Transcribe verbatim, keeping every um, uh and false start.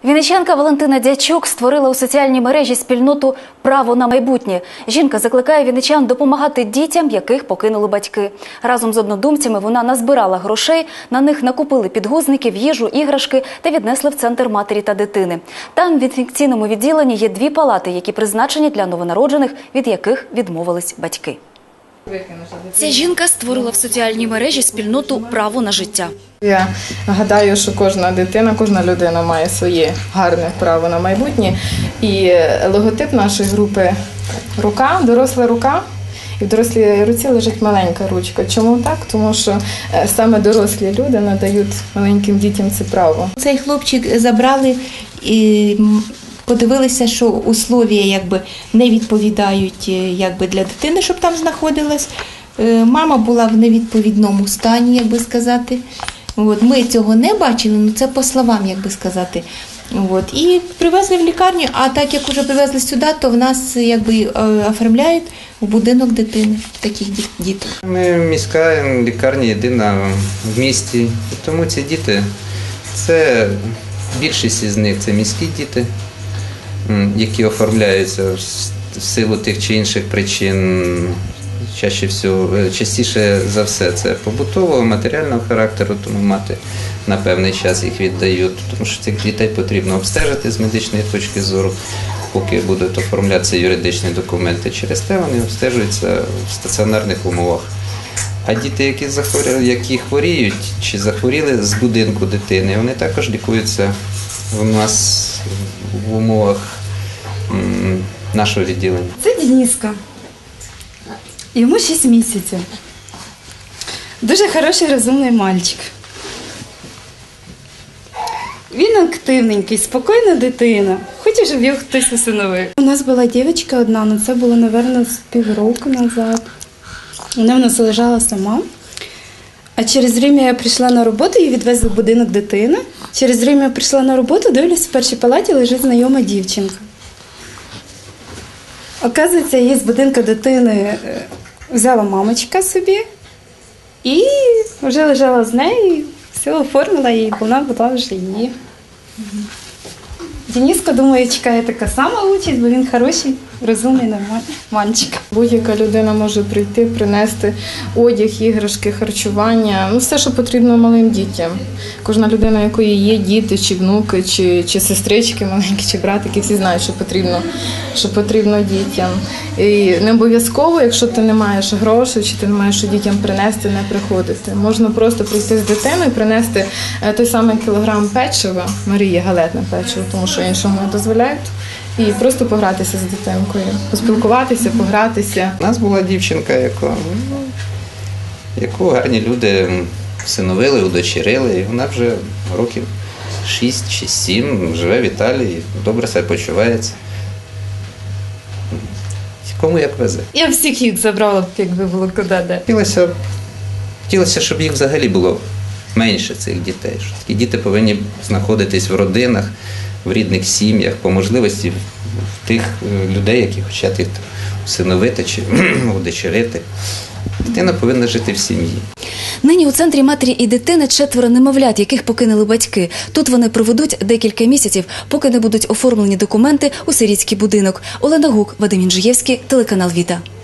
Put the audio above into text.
Вінничанка Валентина Дячук створила у соціальній мережі спільноту «Право на майбутнє». Жінка закликає вінничан допомагати дітям, яких покинули батьки. Разом з однодумцями вона назбирала грошей, на них накупили підгузників, їжу, іграшки та віднесли в центр матері та дитини. Там в інфекційному відділенні є дві палати, які призначені для новонароджених, від яких відмовились батьки. Ця жінка створила в соціальній мережі спільноту «Право на життя». Я гадаю, що кожна дитина, кожна людина має своє гарне право на майбутнє. І логотип нашої групи – рука, доросла рука. І в дорослій руці лежить маленька ручка. Чому так? Тому що саме дорослі люди надають маленьким дітям це право. Цей хлопчик забрали і подивилися, що условия якби не відповідають якби для дитини, щоб там знаходилась. Мама була в невідповідному стані, як би сказати. От, ми цього не бачили, але це по словам, як би сказати. От, і привезли в лікарню, а так як вже привезли сюди, то в нас якби оформляють в будинок дитини таких дітей. Ми міська лікарня єдина в місті, і тому ці діти, це більшість із них це міські діти, які оформляються в силу тих чи інших причин. Чаще всього, частіше за все це побутового, матеріального характеру, тому мати на певний час їх віддають, тому що цих дітей потрібно обстежити з медичної точки зору, поки будуть оформлятися юридичні документи. Через те вони обстежуються в стаціонарних умовах. А діти, які захворіли, які хворіють чи захворіли з будинку дитини, вони також лікуються у нас в умовах нашого відділення. Це Дениска. Йому шість місяців. Дуже хороший, розумний мальчик. Він активненький, спокійна дитина. Хоче, щоб його хтось усиновив. У нас була дівчинка одна, але це було, мабуть, з півроку назад. Вона в нас лежала сама. А через время я прийшла на роботу, її відвезли в будинок дитини. Через время я прийшла на роботу, дивлюсь, в першій палаті лежить знайома дівчинка. Оказується, її з будинку дитини взяла мамочка собі і вже лежала з нею, все оформила її, вона була вже її. Дениска, думаю, чекає така сама участь, бо він хороший, розумний, нормальний мальчик. Будь-яка людина може прийти, принести одяг, іграшки, харчування, ну все, що потрібно малим дітям. Кожна людина, у якої є діти, чи внуки, чи, чи сестрички маленькі, чи братики, всі знають, що потрібно, що потрібно дітям. І не обов'язково, якщо ти не маєш грошей, чи ти не маєш що дітям принести, не приходити. Можна просто прийти з дитиною, принести той самий кілограм печива, Марії галетне печиво, тому що іншого не дозволяють. І просто погратися з дитинкою, поспілкуватися, погратися. У нас була дівчинка, яку, яку гарні люди всиновили, удочерили, і вона вже років шість чи сім живе в Італії, добре себе почувається. Кому як везе. Я всіх їх забрала б, якби було куди, де. Хотілося, хотілося, щоб їх взагалі було менше, цих дітей. Що такі діти повинні знаходитись в родинах, в рідних сім'ях, по можливості в тих людей, які хочуть їх усиновити чи удочерити. Дитина повинна жити в сім'ї. Нині у центрі матері і дитини четверо немовлят, яких покинули батьки. Тут вони проведуть декілька місяців, поки не будуть оформлені документи у сирітський будинок. Олена Гук, Вадим Інжиєвський, телеканал «Віта».